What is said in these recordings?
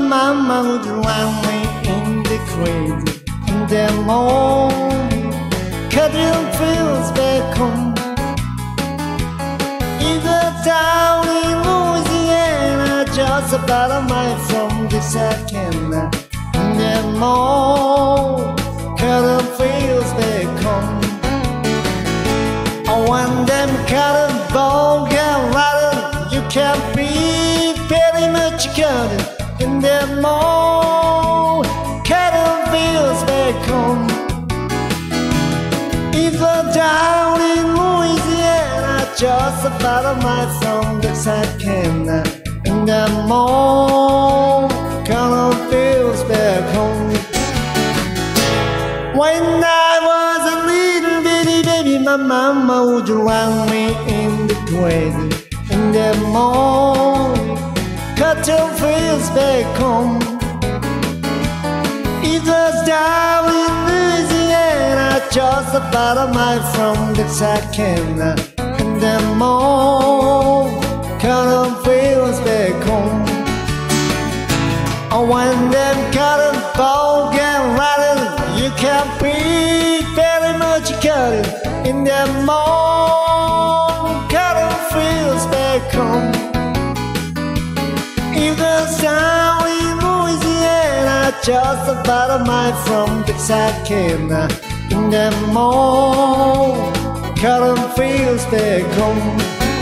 mama would drown me in the cradle in the morning. Cuddling feels back home in the town in Louisiana, just about a mile from the second. In the morning, cotton feels back home. When them cotton balls get rattled, you can't be very much cotton. In the morning, cotton feels back home. It's down in Louisiana, just about a mile from the second. In the morning, cotton feels back home. When I was a little bitty baby, my mama would drown me in the cradle. In the morning, cotton feels back home. It was down in Louisiana, just about a mile from the second. In the morning, cotton feels back home. When them cotton balls get rattled, you can't be very much cotton. In the morning, cotton feels back home. It was down in Louisiana, just about a mile from the second. In the morning, cotton feels back home.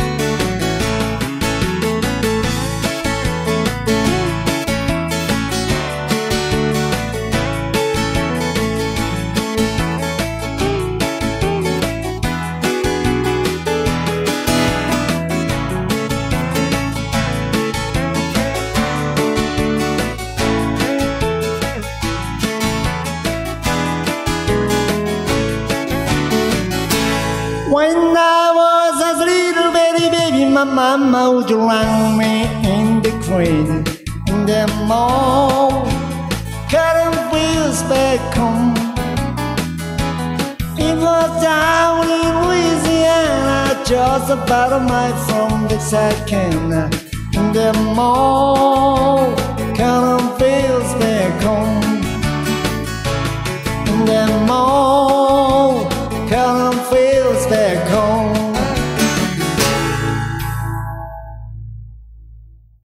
When I was a little baby, my mama would drown me in the cradle. In the morning, cotton feels back home. It was down in Louisiana, just about a mile from the second. In the morning,